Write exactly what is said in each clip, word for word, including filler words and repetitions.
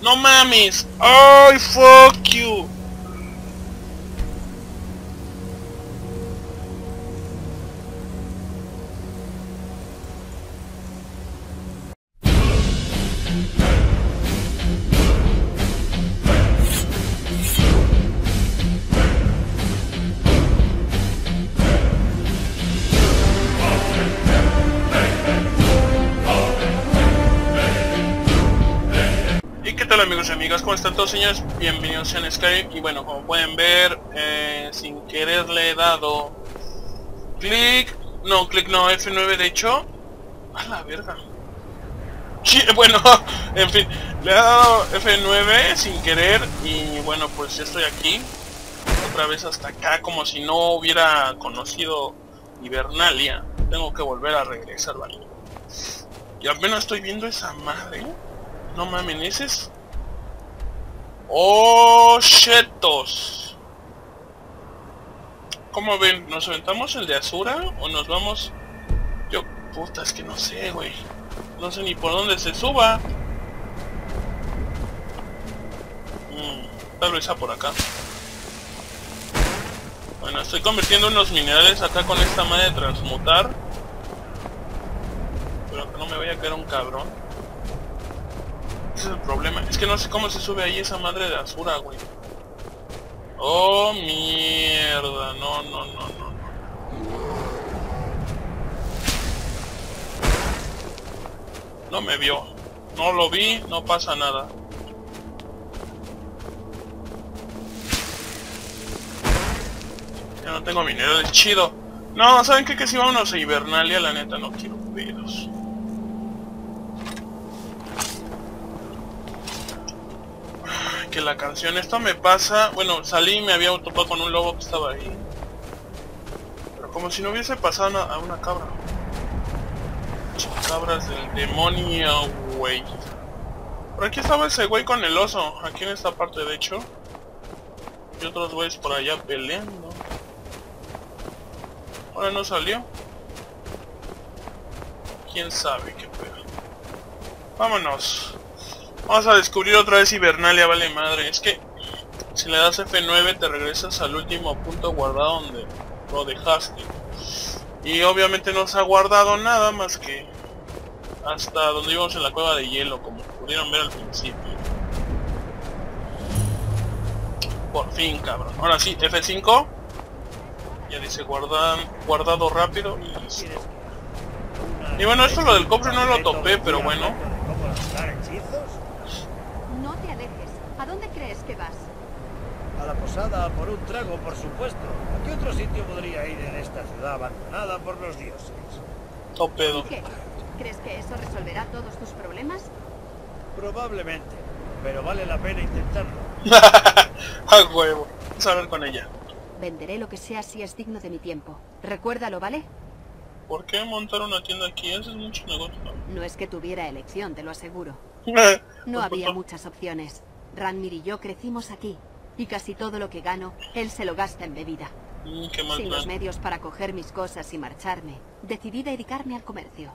¡No mames! ¡Ay, fuck you! Hola amigos y amigas, ¿cómo están todos señores? Bienvenidos a Skyrim. Y bueno, como pueden ver, eh, sin querer le he dado clic, no, clic no, F nueve de hecho. A la verga. Sí, bueno, en fin, le he dado F nueve sin querer. Y bueno, pues ya estoy aquí otra vez hasta acá, como si no hubiera conocido Hibernalia. Tengo que volver a regresar, ¿vale? Y apenas estoy viendo esa madre. No mames, ese es... ¡Oh, chetos! ¿Cómo ven? ¿Nos aventamos el de Azura o nos vamos...? Yo, puta, es que no sé, güey. No sé ni por dónde se suba. Mm, tal vez a por acá. Bueno, estoy convirtiendo unos minerales acá con esta madre de transmutar. Pero que no me vaya a caer un cabrón. Ese es el problema, es que no sé cómo se sube ahí esa madre de Azura, güey. Oh, mierda, no, no, no, no, no. No me vio, no lo vi, no pasa nada. Ya no tengo minerales, chido. No, ¿saben qué? Que si vámonos a Hibernalia, la neta, no quiero pedos. Que la canción, esto me pasa, bueno, salí y me había topado con un lobo que estaba ahí, pero como si no hubiese pasado a una cabra. Cabras del demonio, güey. Por aquí estaba ese güey con el oso, aquí en esta parte de hecho, y otros güeyes por allá peleando. Ahora no salió, quién sabe qué pedo. Vámonos. Vamos a descubrir otra vez Hibernalia, vale madre. Es que si le das F nueve te regresas al último punto guardado donde lo dejaste. Y obviamente no se ha guardado nada más que hasta donde íbamos en la cueva de hielo, como pudieron ver al principio. Por fin, cabrón. Ahora sí, F cinco. Ya dice guardan, guardado rápido y listo. Y bueno, esto lo del cofre no lo topé, pero bueno. ¿A dónde crees que vas? A la posada, por un trago, por supuesto. ¿A qué otro sitio podría ir en esta ciudad abandonada por los dioses? Topedo. ¿Y qué? ¿Crees que eso resolverá todos tus problemas? Probablemente, pero vale la pena intentarlo. A huevo. Vamos a ver con ella. Venderé lo que sea si es digno de mi tiempo. Recuérdalo, ¿vale? ¿Por qué montar una tienda aquí? Eso es mucho negocio. No es que tuviera elección, te lo aseguro. No había muchas opciones. Ranmir y yo crecimos aquí, y casi todo lo que gano, él se lo gasta en bebida. Mm, qué mal Sin plan. los medios para coger mis cosas y marcharme, decidí dedicarme al comercio.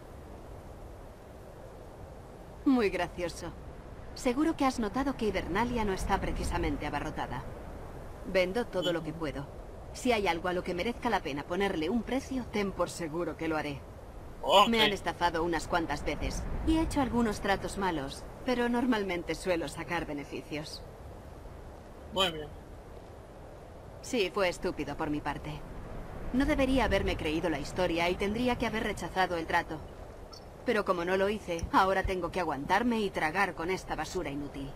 Muy gracioso. Seguro que has notado que Hibernalia no está precisamente abarrotada. Vendo todo lo que puedo. Si hay algo a lo que merezca la pena ponerle un precio, ten por seguro que lo haré. Okay. Me han estafado unas cuantas veces, y he hecho algunos tratos malos, pero normalmente suelo sacar beneficios. Muy bien. Sí, fue estúpido por mi parte. No debería haberme creído la historia y tendría que haber rechazado el trato. Pero como no lo hice, ahora tengo que aguantarme y tragar con esta basura inútil.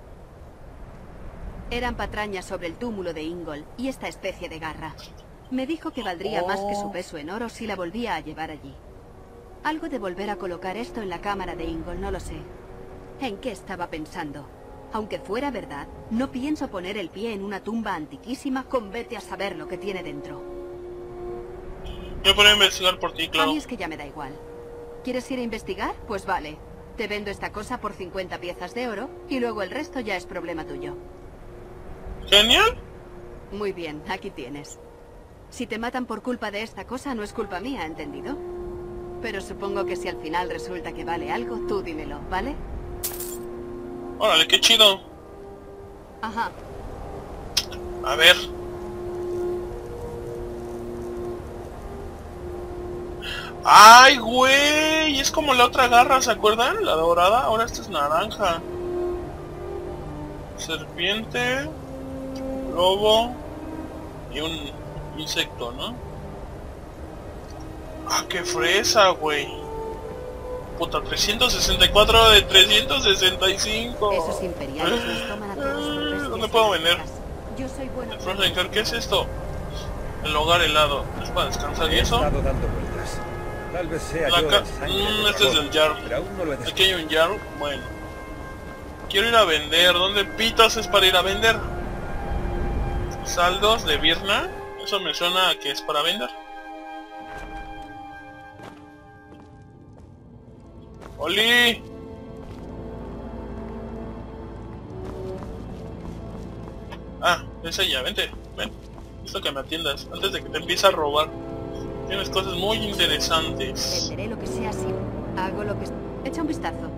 Eran patrañas sobre el túmulo de Ingol y esta especie de garra. Me dijo que valdría más que su peso en oro si la volvía a llevar allí. Algo de volver a colocar esto en la cámara de Ingol, no lo sé. ¿En qué estaba pensando? Aunque fuera verdad, no pienso poner el pie en una tumba antiquísima con vete a saber lo que tiene dentro. Yo podría investigar por ti, claro. A mí es que ya me da igual. ¿Quieres ir a investigar? Pues vale. Te vendo esta cosa por cincuenta piezas de oro y luego el resto ya es problema tuyo. Genial. Muy bien, aquí tienes. Si te matan por culpa de esta cosa, no es culpa mía, ¿entendido? Pero supongo que si al final resulta que vale algo, tú dímelo, ¿vale? Órale, qué chido. Ajá. A ver. ¡Ay, güey! Es como la otra garra, ¿se acuerdan? La dorada, ahora esta es naranja. Serpiente, lobo y un insecto, ¿no? ¡Ah, qué fresa, güey! Puta, trescientos sesenta y cuatro de trescientos sesenta y cinco. Esos imperiales nos toman a todos por bestias. ¿Dónde puedo vender? Yo soy bueno. El Frozen Car, ¿qué es esto? El hogar helado. ¿Es para descansar y He eso? estado dando vueltas. Tal vez sea La yo ca... el sangre Mm, del este es dragón, el jar. pero aún no lo he Aquí descubierto. hay un jar. Bueno. Quiero ir a vender. ¿Dónde pitos es para ir a vender? Saldos de Virna. Eso me suena a que es para vender. ¡Oli! Ah, es ella, vente, ven. Esto que me atiendas, antes de que te empiece a robar. Tienes cosas muy interesantes. Venderé lo que sea así. Hago lo que... Echa un vistazo.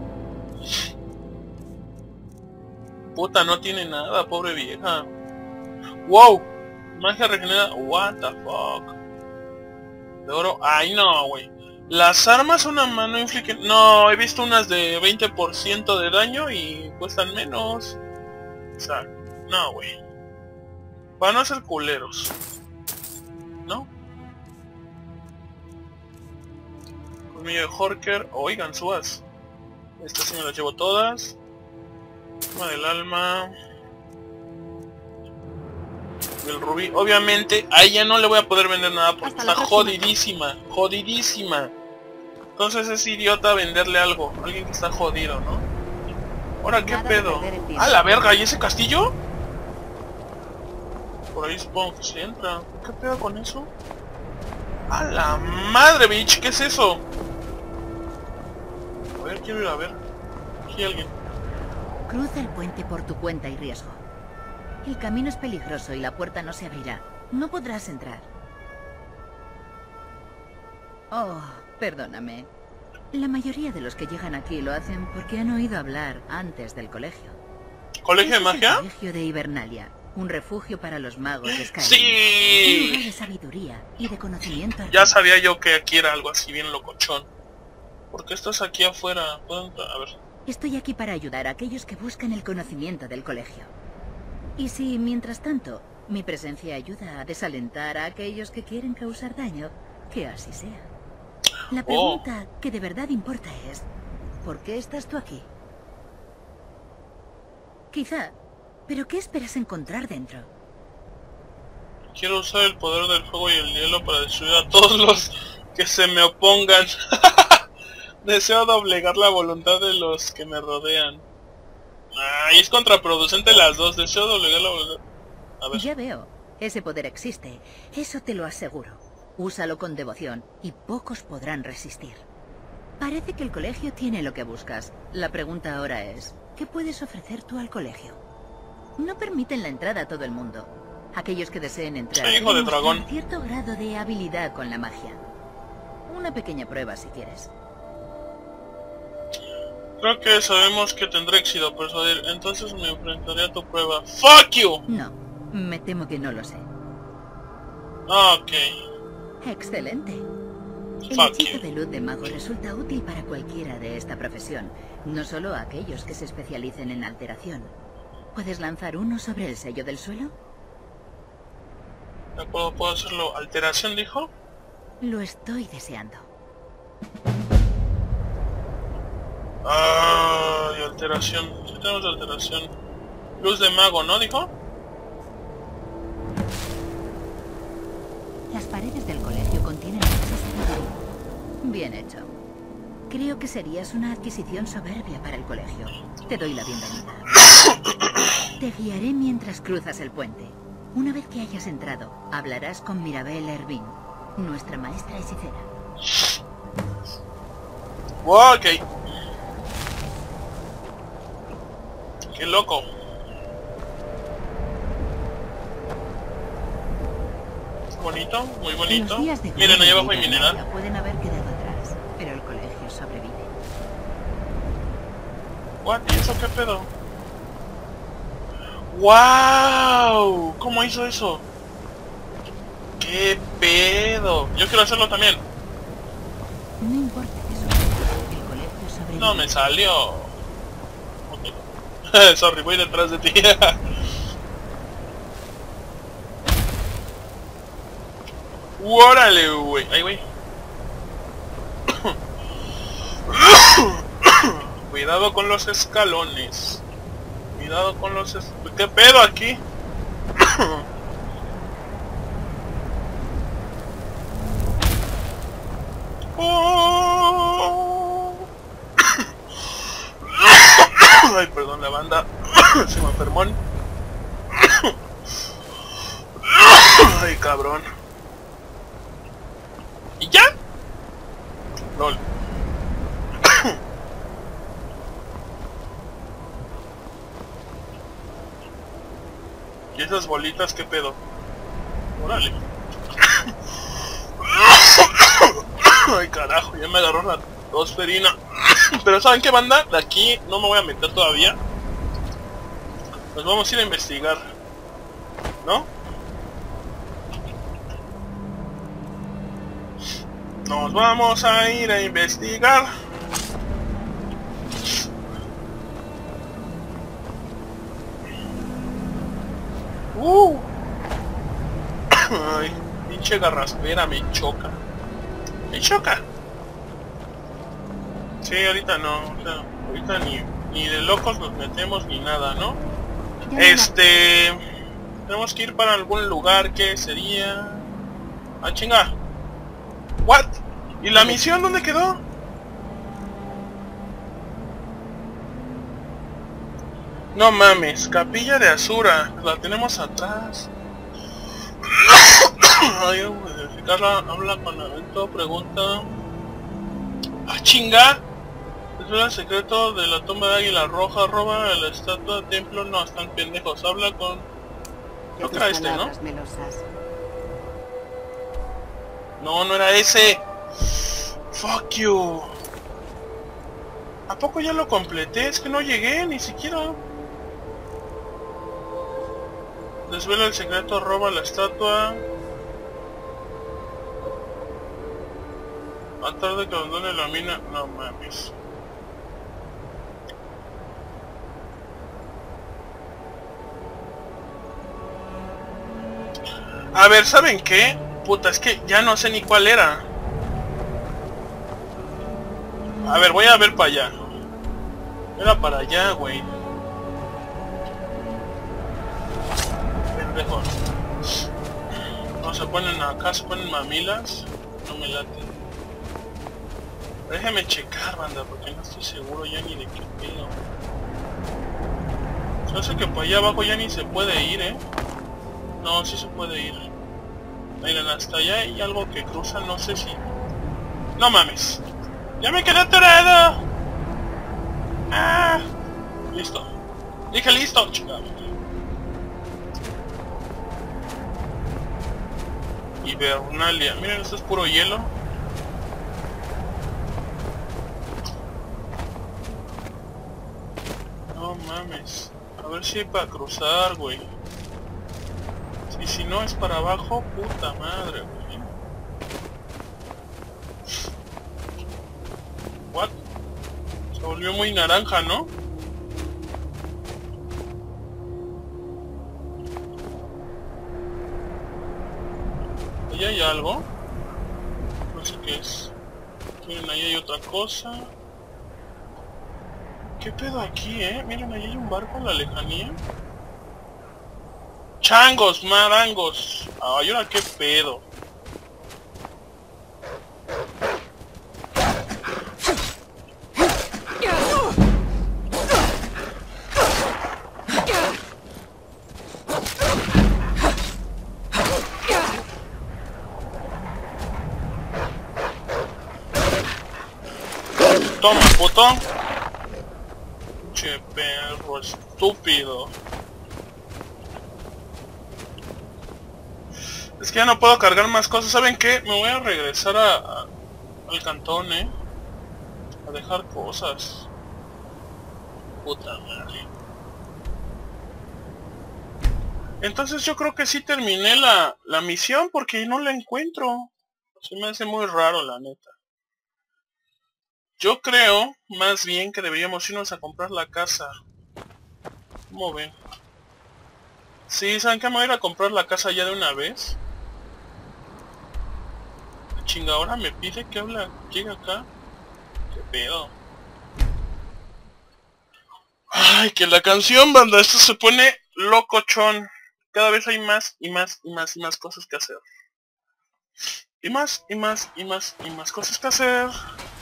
Puta, no tiene nada, pobre vieja. ¡Wow! Magia regenerada. What the fuck. De oro. Ay, no, güey. Las armas una mano infligen... No, he visto unas de veinte por ciento de daño y cuestan menos. O sea, no, güey. Van a ser culeros. ¿No? Colmillo de Horker. Oigan, suas. Estas sí me las llevo todas. Toma del alma. El rubí. Obviamente, a ella no le voy a poder vender nada porque Hasta la está próxima. jodidísima. Jodidísima. Entonces es idiota venderle algo. Alguien que está jodido, ¿no? Ahora, ¿qué Nada de pedo? perder el tiempo. ¡Ah, la verga! ¿Y ese castillo? Por ahí supongo que se entra. ¿Qué pedo con eso? ¡A la madre, bitch! ¿Qué es eso? A ver, quiero ir a ver. Aquí hay alguien. Cruza el puente por tu cuenta y riesgo. El camino es peligroso y la puerta no se abrirá. No podrás entrar. Oh, perdóname. La mayoría de los que llegan aquí lo hacen porque han oído hablar antes del colegio. ¿Colegio de Este es el magia? Colegio de Hibernalia, un refugio para los magos de Skyrim. Un lugar ¡Sí! de sabiduría y de conocimiento. Ya arcano. sabía yo que aquí era algo así bien locochón. ¿Por qué estás aquí afuera? ¿Puedo entrar? A ver. Estoy aquí para ayudar a aquellos que buscan el conocimiento del colegio. Y si, mientras tanto, mi presencia ayuda a desalentar a aquellos que quieren causar daño, que así sea. La pregunta que de verdad importa es, ¿por qué estás tú aquí? Quizá, pero ¿qué esperas encontrar dentro? Quiero usar el poder del fuego y el hielo para destruir a todos los que se me opongan. Deseo doblegar la voluntad de los que me rodean. Ay, es contraproducente las dos. Deseo doblegar la voluntad. A ver. Ya veo, ese poder existe, eso te lo aseguro. Úsalo con devoción y pocos podrán resistir. Parece que el colegio tiene lo que buscas. La pregunta ahora es, ¿qué puedes ofrecer tú al colegio? No permiten la entrada a todo el mundo. Aquellos que deseen entrar Sí, hijo de deben mostrar dragón. cierto grado de habilidad con la magia. Una pequeña prueba si quieres. Creo que sabemos que tendré éxito persuadir. Entonces me enfrentaré a tu prueba. ¡Fuck you! No, me temo que no lo sé. Ok. Excelente. El Fuck hechizo you. de luz de mago resulta útil para cualquiera de esta profesión, no solo a aquellos que se especialicen en alteración. ¿Puedes lanzar uno sobre el sello del suelo? ¿De acuerdo? ¿Puedo hacerlo? ¿Alteración dijo? Lo estoy deseando. Ay, alteración. Sí tenemos alteración. Luz de mago, ¿no? ¿Dijo? Las paredes del colegio contienen mucha sabiduría. Bien hecho. Creo que serías una adquisición soberbia para el colegio. Te doy la bienvenida. Te guiaré mientras cruzas el puente. Una vez que hayas entrado, hablarás con Mirabelle Ervin, nuestra maestra hechicera. Ok. Qué loco. Bonito, muy bonito. Los días de Miren, gloria ahí de abajo hay Hibernalia mineral. pueden haber quedado atrás, pero el colegio sobrevive. What? ¿Y eso qué pedo? ¡Wow! ¿Cómo hizo eso? ¡Qué pedo! Yo quiero hacerlo también. No importa que sobreviva, el colegio sobrevive. No me salió. Okay. Sorry, voy detrás de ti. ¡Órale, güey! ¡Ay, güey! Cuidado con los escalones. Cuidado con los es... ¿Qué pedo aquí? Oh. Ay, perdón, la banda. Se me enfermó. Ay, cabrón. ¿Y ya? Lol. ¿Y esas bolitas qué pedo? Órale. Ay, carajo, ya me agarró la tosferina. Pero ¿saben qué, banda? De aquí no me voy a meter todavía. Nos vamos a ir a investigar, ¿no? Nos vamos a ir a investigar. Uh. Ay, pinche garraspera me choca. Me choca. Sí, ahorita no, o sea, ahorita ni, ni de locos nos metemos ni nada, ¿no? Este... Tenemos que ir para algún lugar que sería... Ah, chinga. What? ¿Y la misión dónde quedó? No mames, Capilla de Azura, la tenemos atrás. Ay, verificarla, habla con evento, pregunta. Ah, chinga. Es el secreto de la tumba de Águila Roja, roba la estatua de templo, no, están pendejos, habla con... Creo que era este, ¿no? No, no era ese. Fuck you. ¿A poco ya lo completé? Es que no llegué, ni siquiera. Desvela el secreto, roba la estatua. Más tarde que abandone la mina. No mames. A ver, ¿saben qué? Puta, es que ya no sé ni cuál era. A ver, voy a ver para allá. Era para allá, güey. Pendejo. No se ponen acá, se ponen mamilas. No me late. Déjame checar, banda, porque no estoy seguro ya ni de qué pedo. Yo sé que para allá abajo ya ni se puede ir, eh. No, sí se puede ir. Miren, hasta allá hay algo que cruza, no sé si... No mames. ¡Ya me quedé atorado! ¡Ah! Listo. Dije listo, chingada. Hibernalia. Miren, esto es puro hielo. No mames. A ver si hay para cruzar, güey. Y si no es para abajo, puta madre, güey. What? Se volvió muy naranja, ¿no? Ahí hay algo. No sé qué es. Miren, ahí hay otra cosa. ¿Qué pedo aquí, eh? Miren, ahí hay un barco en la lejanía. ¡Changos, marangos! Ay, ahora qué pedo. Toma, puto. Che perro estúpido. Es que ya no puedo cargar más cosas. ¿Saben qué? Me voy a regresar a, a al cantón, eh. A dejar cosas. Puta madre. Entonces yo creo que sí terminé la, la misión porque no la encuentro. Se me hace muy raro, la neta. Yo creo, más bien, que deberíamos irnos a comprar la casa. ¿Cómo ven? Sí, ¿saben qué? Me voy a ir a comprar la casa ya de una vez. Chinga, ahora me pide que habla, llega acá. ¿Qué pedo? Ay, que la canción, banda, esto se pone locochón. Cada vez hay más y más y más y más cosas que hacer. Y más y más y más y más cosas que hacer.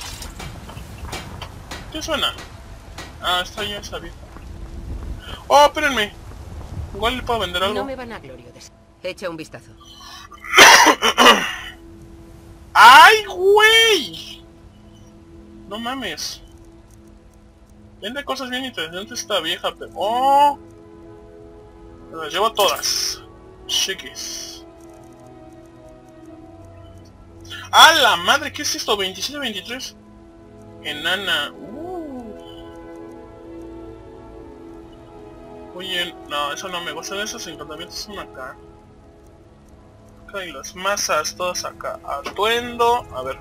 ¿Qué suena? Ah, está ya esa vieja. Oh, espérenme. Igual le puedo vender algo. No me van a glorio de... Echa un vistazo. ¡Ay, güey! No mames. Vende cosas bien interesantes esta vieja, pero... ¡Oh! Me las llevo todas. Chiquis. ¡Ah, la madre! ¿Qué es esto? veintisiete veintitrés. Enana. Uh. Oye, no, eso no me gustan. Esos encantamientos son acá. Acá hay las masas, todas acá. Atuendo. A ver.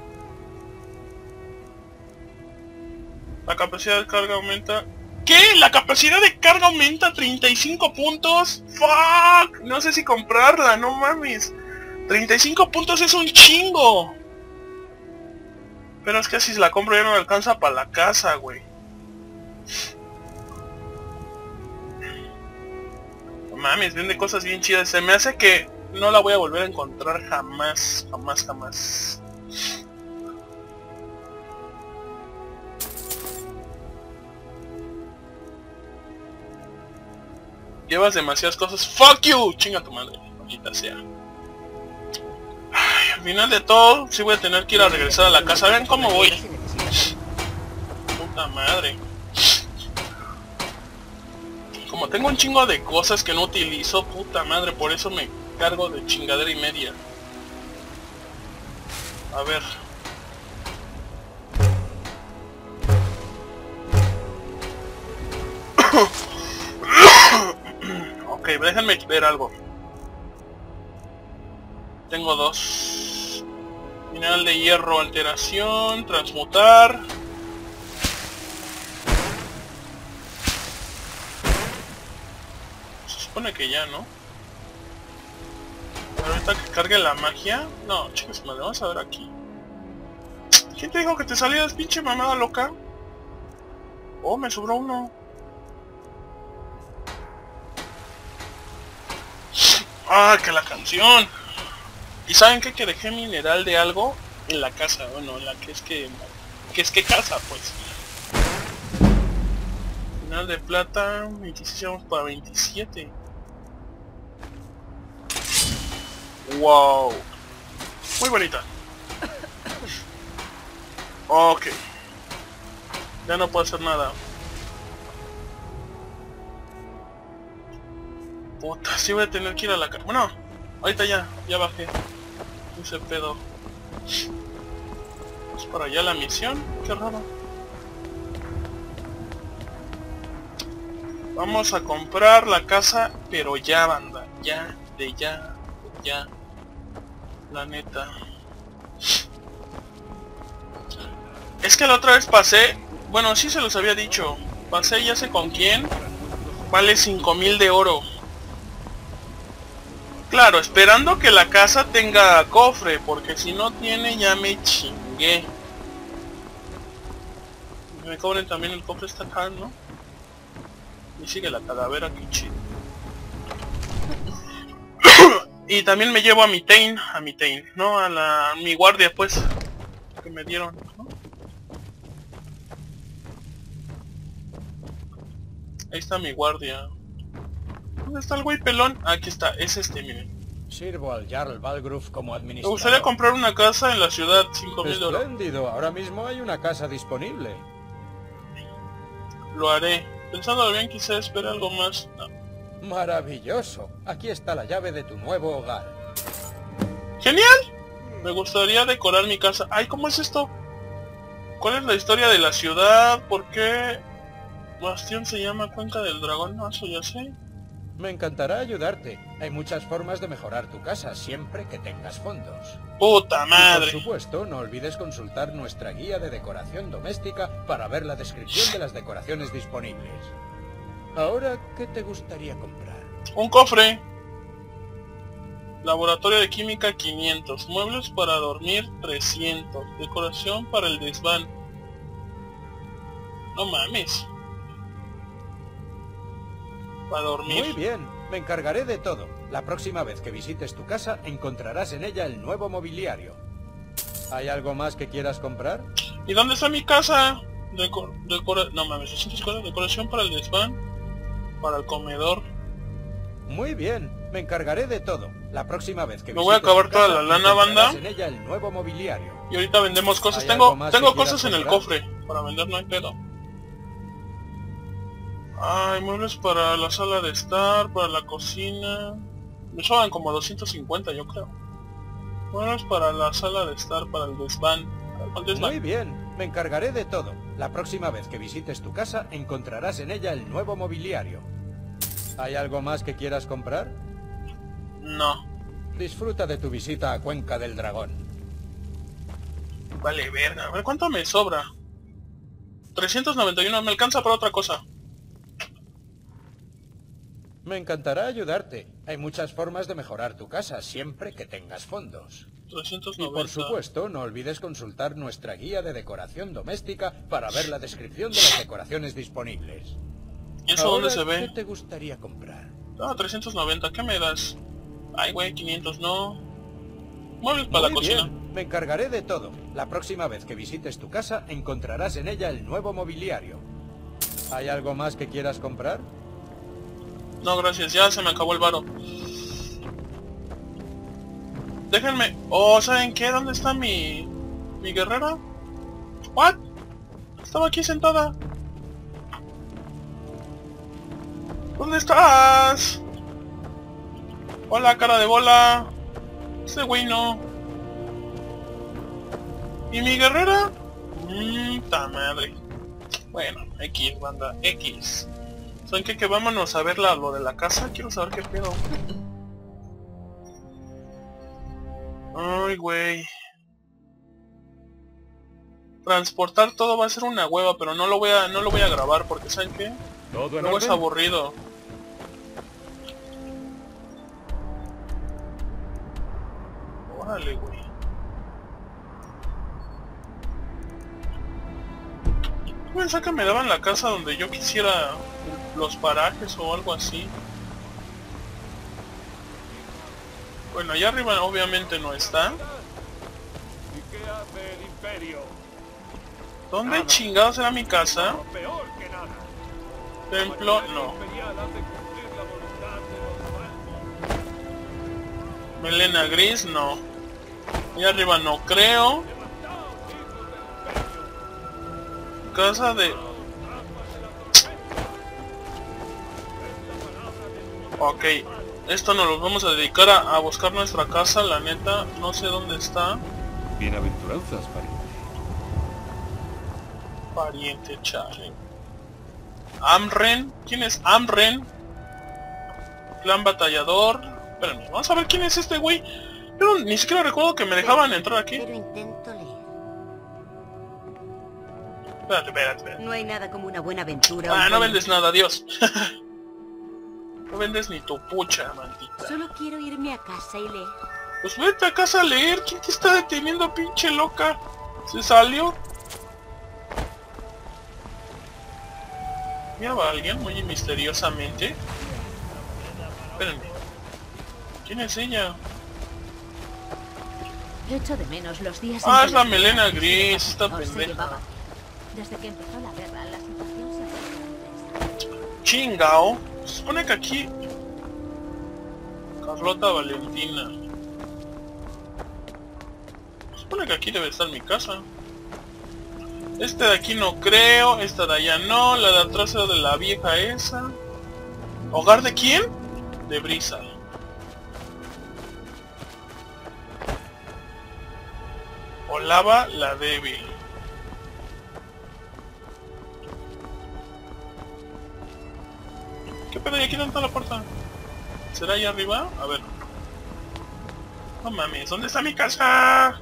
La capacidad de carga aumenta. ¿Qué? ¿La capacidad de carga aumenta treinta y cinco puntos? ¡Fuck! No sé si comprarla, no mames. treinta y cinco puntos es un chingo. Pero es que si la compro ya no me alcanza para la casa, güey. No mames, vende cosas bien chidas. Se me hace que no la voy a volver a encontrar jamás, jamás, jamás. Llevas demasiadas cosas. ¡Fuck you! Chinga tu madre, maldita sea. Ay, al final de todo, sí voy a tener que ir a regresar a la casa. Vean cómo voy. Puta madre. Como tengo un chingo de cosas que no utilizo, puta madre, por eso me cargo de chingadera y media. A ver. Ok, déjenme ver algo. Tengo dos. Mineral de hierro, alteración, transmutar. Se supone que ya, ¿no? Pero ahorita que cargue la magia. No, chicos, madre, vamos a ver aquí. ¿Quién te dijo que te salías, pinche mamada loca? Oh, me sobró uno. Ah, que la canción. ¿Y saben qué? Que dejé mineral de algo en la casa. Bueno, en la que es que... Que es que casa, pues. Mineral de plata. veintiséis vamos para veintisiete. Wow. Muy bonita. Ok. Ya no puedo hacer nada. Puta, sí voy a tener que ir a la casa. Bueno, ahorita ya, ya bajé. Ese pedo. Es para allá la misión. Qué raro. Vamos a comprar la casa, pero ya, banda. Ya, de ya, de ya. La neta. Es que la otra vez pasé. Bueno, sí se los había dicho. Pasé ya sé con quién. Vale cinco mil de oro. Claro, esperando que la casa tenga cofre, porque si no tiene ya me chingué. Me cobren también el cofre, está acá, ¿no? Y sigue la calavera, que chido. Y también me llevo a mi Tain, a mi Tain, ¿no? A la a mi guardia, pues, que me dieron, ¿no? Ahí está mi guardia. ¿Dónde está el güey pelón? Ah, aquí está, es este, miren. Sirvo al Jarl Balgruf como Me administrador. gustaría comprar una casa en la ciudad, cinco mil de oro. Espléndido, ahora mismo hay una casa disponible. Lo haré. Pensándolo bien, quizá espere algo más. No. Maravilloso. Aquí está la llave de tu nuevo hogar. ¡Genial! Me gustaría decorar mi casa. Ay, ¿cómo es esto? ¿Cuál es la historia de la ciudad? ¿Por qué Bastión se llama Cuenca del Dragón? No, eso ya sé. Me encantará ayudarte. Hay muchas formas de mejorar tu casa, siempre que tengas fondos. ¡Puta madre! Y por supuesto, no olvides consultar nuestra guía de decoración doméstica para ver la descripción de las decoraciones disponibles. Ahora, ¿qué te gustaría comprar? Un cofre. Laboratorio de química quinientos. Muebles para dormir trescientos. Decoración para el desván. No mames. Para dormir. Muy bien, me encargaré de todo. La próxima vez que visites tu casa encontrarás en ella el nuevo mobiliario. ¿Hay algo más que quieras comprar? ¿Y dónde está mi casa? Deco decora no mames, doscientas cosas. Decoración para el desván. Para el comedor. Muy bien, me encargaré de todo. La próxima vez que me voy a acabar toda la lana, banda. En ella el nuevo mobiliario. Y ahorita vendemos cosas. Tengo tengo cosas en el cofre para vender, no hay pedo. Ay, muebles para la sala de estar, para la cocina. Me sobran como doscientos cincuenta, yo creo. Muebles para la sala de estar, para el desván. Para el desván. Muy bien, me encargaré de todo. La próxima vez que visites tu casa encontrarás en ella el nuevo mobiliario. ¿Hay algo más que quieras comprar? No. Disfruta de tu visita a Cuenca del Dragón. Vale, verga. A ver, ¿cuánto me sobra? trescientos noventa y uno, me alcanza para otra cosa. Me encantará ayudarte. Hay muchas formas de mejorar tu casa, siempre que tengas fondos. trescientos noventa. Y por supuesto, no olvides consultar nuestra guía de decoración doméstica para ver la descripción de las decoraciones disponibles. ¿Y eso dónde se ve? ¿Qué te gustaría comprar? Ah, trescientos noventa, ¿qué me das? Ay, güey, quinientos, no. Muebles para la cocina. Bien, me encargaré de todo. La próxima vez que visites tu casa encontrarás en ella el nuevo mobiliario. ¿Hay algo más que quieras comprar? No, gracias, ya se me acabó el varo. Déjenme... Oh, ¿saben qué? ¿Dónde está mi... mi guerrera? ¿What? Estaba aquí sentada. ¿Dónde estás? Hola, cara de bola. Ese güey no. ¿Y mi guerrera? Mmm, ta madre. Bueno, X, banda, X. ¿Saben qué? Que vámonos a ver la, lo de la casa. Quiero saber qué pedo. Ay, güey. Transportar todo va a ser una hueva, pero no lo voy a, no lo voy a grabar porque ¿saben qué? ¿Todo en Luego es orden? aburrido. Órale, güey. Pensaba que me daban la casa donde yo quisiera los parajes o algo así. Bueno, allá arriba obviamente no está. ¿Y qué hace el Imperio? ¿Dónde Nada. chingados era mi casa? Lo peor que nada. Templo, El no. Imperial hace cumplir la voluntad de los falsos. Melena gris, no. Allá arriba no creo. Casa de... Ok, esto nos lo vamos a dedicar a, a buscar nuestra casa, la neta, no sé dónde está. Bienaventuranzas, pariente. Pariente, chale. Amren, ¿quién es Amren? Clan batallador. Espérenme, vamos a ver quién es este güey. Yo no- ni siquiera recuerdo que me dejaban entrar aquí. Pero intento leer. Espérate, espérate, espérate. No hay nada como una buena aventura. Ah, un no buen- vendes nada, adiós. No vendes ni tu pucha, maldita. Solo quiero irme a casa y leer. Pues vete a casa a leer. ¿Quién te está deteniendo, pinche loca? ¿Se salió? Mira, va alguien muy misteriosamente. Espérenme. ¿Quién es ella? Echo de menos los días en Ah, que es la las melena guerras gris, esta no se pendeja. llevaban. Desde que empezó la guerra, la situación se ha puesto antes. Chingao. Se supone que aquí... Carlota Valentina. Se supone que aquí debe estar mi casa. Este de aquí no creo, esta de allá no, la de atrás era de la vieja esa. ¿Hogar de quién? De Brisa. Olava la débil. ¿Qué pedo? ¿Y aquí dónde está la puerta? ¿Será ahí arriba? A ver. No mames, ¿dónde está mi casa?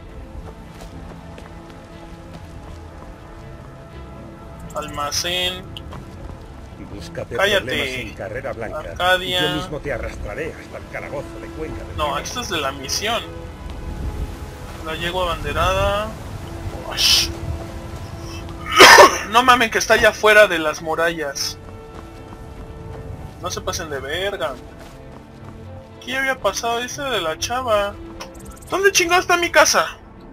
Almacén. Búscate Cállate. problemas en Carrera Blanca. Arcadia. Y yo mismo te arrastraré hasta el calabozo de Cuenca del No, Norte. esto es de la misión. La llego abanderada. Ush. No mamen que está allá afuera de las murallas. No se pasen de verga. ¿Qué había pasado? Dice de la chava. ¿Dónde chingado está mi casa?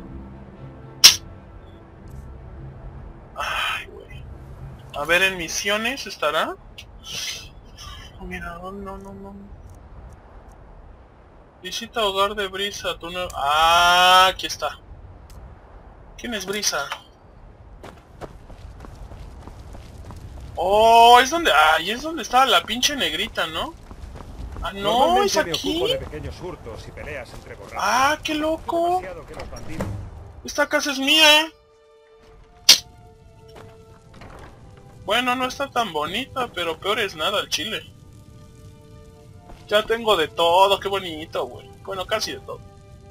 Ay, güey. A ver, en misiones estará. Oh, mira, no, no, no, no. Visita hogar de Brisa, tu nuevo... Ah, aquí está. ¿Quién es Brisa? Oh, es donde... Ah, y es donde estaba la pinche negrita, ¿no? Ah, no, es Normalmente me aquí. ocupo de pequeños hurtos y peleas entre borrachos. Ah, qué loco. Demasiado que los bandidos. Esta casa es mía. Bueno, no está tan bonita, pero peor es nada al chile. Ya tengo de todo, qué bonito, güey. Bueno, casi de todo.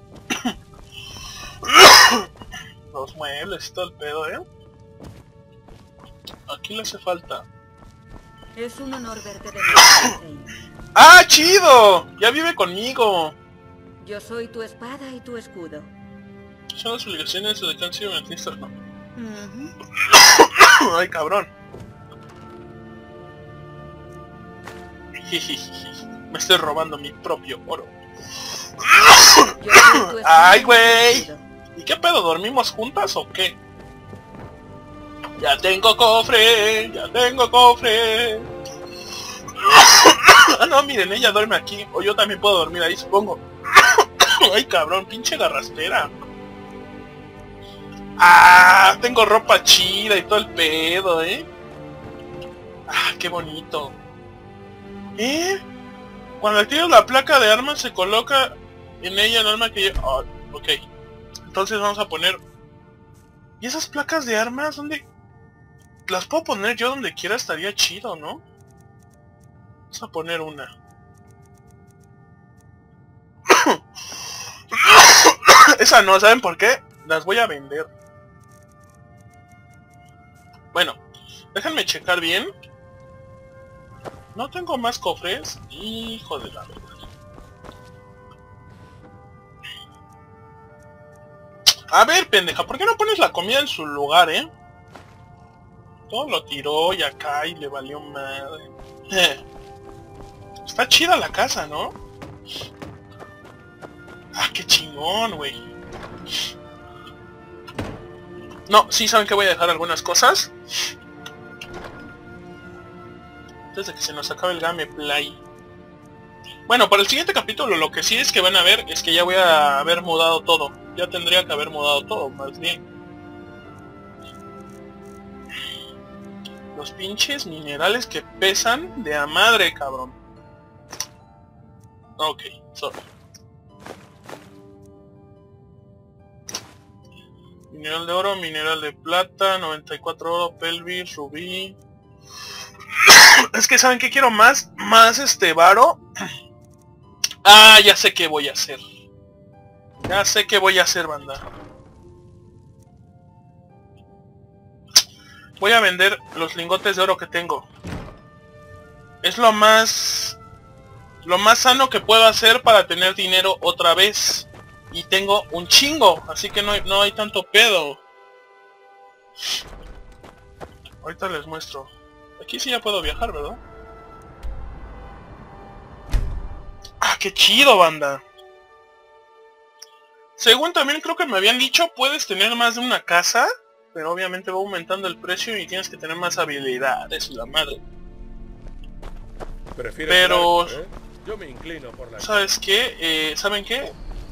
Los muebles y todo el pedo, ¿eh? Aquí le hace falta. Es un honor verte de nuevo, Reina. ¡Ah, chido! Ya vive conmigo. Yo soy tu espada y tu escudo. Son las obligaciones de que han sido mentistas, ¿no? Ujú. Ay, cabrón. Me estoy robando mi propio oro. Yo soy tu espada Ay, y tu güey. escudo. ¿Y qué pedo? ¿Dormimos juntas o qué? Ya tengo cofre, ya tengo cofre. Ah, no, miren, ella duerme aquí. O yo también puedo dormir ahí, supongo. Ay, cabrón, pinche garraspera. Ah, tengo ropa chida y todo el pedo, ¿eh? Ah, qué bonito. ¿Eh? Cuando activas la placa de armas se coloca en ella el arma que yo... Oh, ok. Entonces vamos a poner... ¿Y esas placas de armas dónde...? Las puedo poner yo donde quiera, estaría chido, ¿no? Vamos a poner una. Esa no, ¿saben por qué? Las voy a vender. Bueno, déjenme checar bien. No tengo más cofres. Hijo de la verdad. A ver, pendeja, ¿por qué no pones la comida en su lugar, eh? Todo lo tiró y acá y le valió madre. Está chida la casa, ¿no? Ah, qué chingón, güey. No, sí, ¿saben que voy a dejar algunas cosas? Antes de que se nos acabe el gameplay. Bueno, para el siguiente capítulo lo que sí es que van a ver es que ya voy a haber mudado todo. Ya tendría que haber mudado todo, más bien. Los pinches minerales que pesan de a madre, cabrón. Ok, sorry. Mineral de oro, mineral de plata, noventa y cuatro oro, pelvis, rubí. Es que ¿saben qué quiero más? Más este varo. Ah, ya sé qué voy a hacer. Ya sé qué voy a hacer, banda. Voy a vender los lingotes de oro que tengo. Es lo más... Lo más sano que puedo hacer para tener dinero otra vez. Y tengo un chingo, así que no hay, no hay tanto pedo. Ahorita les muestro. Aquí sí ya puedo viajar, ¿verdad? ¡Ah, qué chido, banda! Según también creo que me habían dicho, puedes tener más de una casa, pero obviamente va aumentando el precio y tienes que tener más habilidades, la madre. ¿Prefieres Pero... el arco, eh? Yo me inclino por la... ¿Sabes qué? Eh, ¿Saben qué?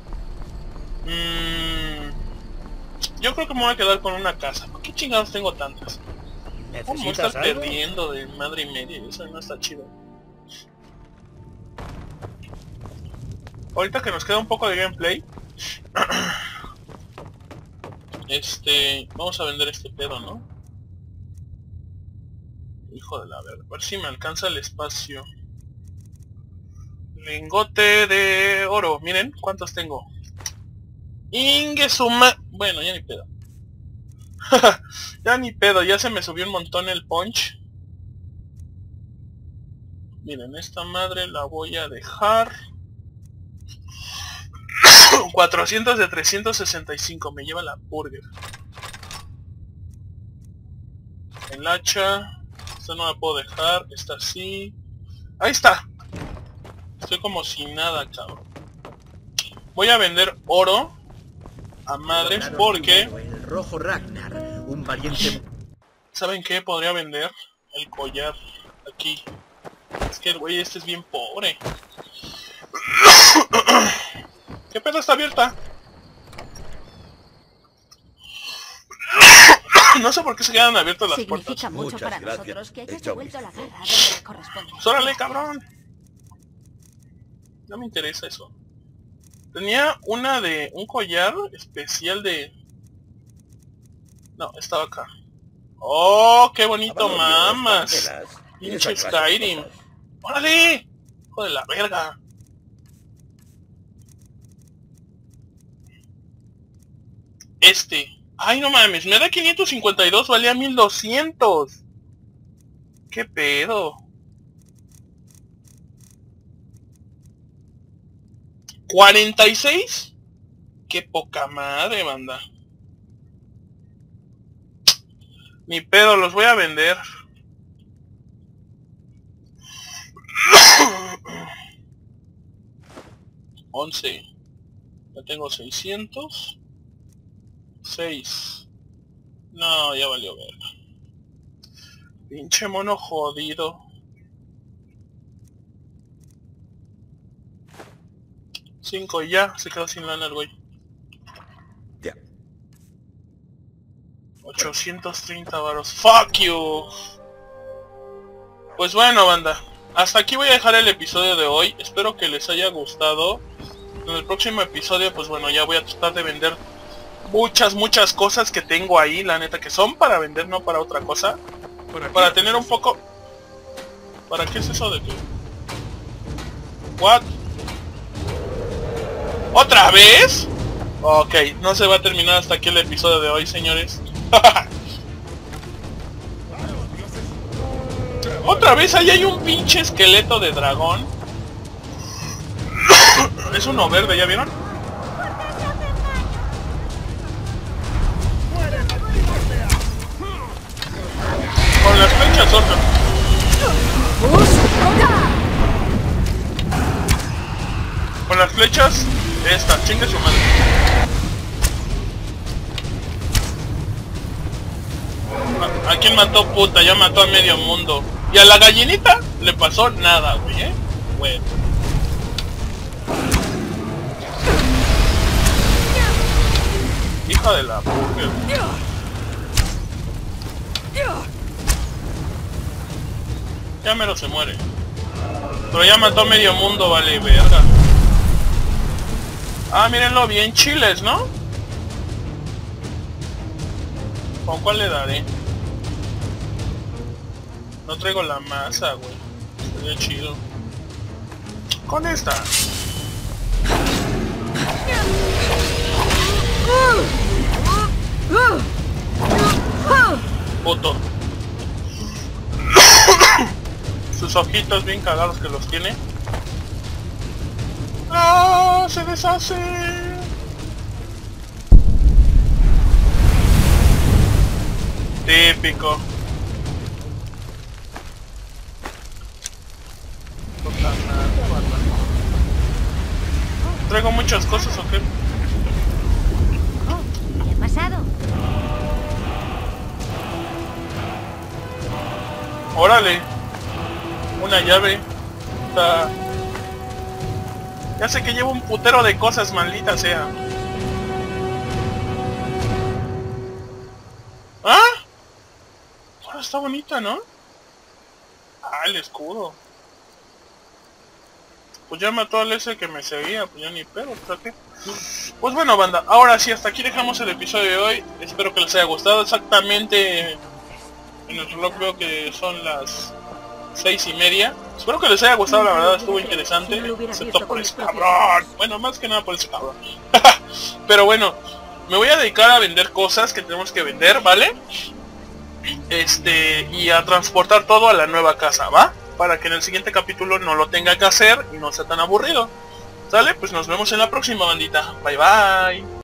Mm, yo creo que me voy a quedar con una casa. ¿Por qué chingados tengo tantas? ¿Cómo voy a estar ¿Necesitas algo? perdiendo de madre y media? Eso no está chido. Ahorita que nos queda un poco de gameplay. Este... Vamos a vender este pedo, ¿no? Hijo de la verga. A ver si me alcanza el espacio. Lingote de oro. Miren cuántos tengo. Ingesuma. Bueno, ya ni pedo. Ya ni pedo. Ya se me subió un montón el punch. Miren, esta madre la voy a dejar. cuatrocientos de trescientos sesenta y cinco. Me lleva la burger. El hacha. Esta no la puedo dejar. Esta sí. Ahí está. Estoy como sin nada, cabrón. Voy a vender oro a madres porque... El rojo Ragnar, un valiente... ¿Saben qué? Podría vender el collar aquí. Es que el güey este es bien pobre. ¿Qué pedo está abierta? No sé por qué se quedan abiertas las puertas. Significa mucho Muchas para gracias. nosotros que hayas Echa un devuelto la vistazo. garra donde le corresponde. ¡Órale, cabrón! No me interesa eso. Tenía una de... un collar especial de... No, estaba acá. ¡Oh, qué bonito, mamas! Pinche Skyrim. ¡Órale! ¡Hijo de la verga! Este. ¡Ay, no mames! Me da quinientos cincuenta y dos, valía mil doscientos. ¿Qué pedo? ¿cuarenta y seis? ¡Qué poca madre, banda! Ni pedo, los voy a vender. once. Ya tengo seiscientos. seis. No, ya valió verga. Pinche mono jodido. cinco y ya, se quedó sin lana el güey. Ya. ochocientos treinta varos. ¡Fuck you! Pues bueno, banda. Hasta aquí voy a dejar el episodio de hoy. Espero que les haya gustado. En el próximo episodio, pues bueno, ya voy a tratar de vender muchas, muchas cosas que tengo ahí, la neta, que son para vender, no para otra cosa. Para tener un poco... ¿Para qué es eso de que...? ¿What? ¿Otra vez? Ok, no se va a terminar hasta aquí el episodio de hoy, señores. Otra vez, ahí hay un pinche esqueleto de dragón. Es uno verde, ¿ya vieron? Con las flechas, otro. Con las flechas, esta, chingue su madre. ¿A, a quién mató, puta? Ya mató a medio mundo. Y a la gallinita le pasó nada, güey, ¿eh? Güey. Hija de la burger. Ya mero se muere. Pero ya mató a medio mundo, vale, verga. Ah, mírenlo, bien chiles, ¿no? ¿Con cuál le daré? No traigo la masa, güey. Sería chido. Con esta. Puto. Sus ojitos bien cagados que los tiene. ¡Ah! ¡Se deshace! Típico. Puta madre, banda. ¿Traigo muchas cosas o qué? ¿Qué ha pasado? ¡Órale! Una llave. Está... Ya sé que llevo un putero de cosas, maldita sea. ¿Ah? Ah, está bonita, ¿no? Ah, el escudo. Pues ya mató al ese que me seguía, pues ya ni pedo, ¿para qué? Pues bueno, banda, ahora sí, hasta aquí dejamos el episodio de hoy. Espero que les haya gustado. Exactamente En el reloj veo que son las seis y media. Espero que les haya gustado, la verdad estuvo interesante. Excepto por ese cabrón. Bueno, más que nada por ese cabrón. Pero bueno, me voy a dedicar a vender cosas que tenemos que vender, ¿vale? Este, y a transportar todo a la nueva casa, ¿va? Para que en el siguiente capítulo no lo tenga que hacer y no sea tan aburrido. ¿Sale? Pues nos vemos en la próxima, bandita. Bye bye.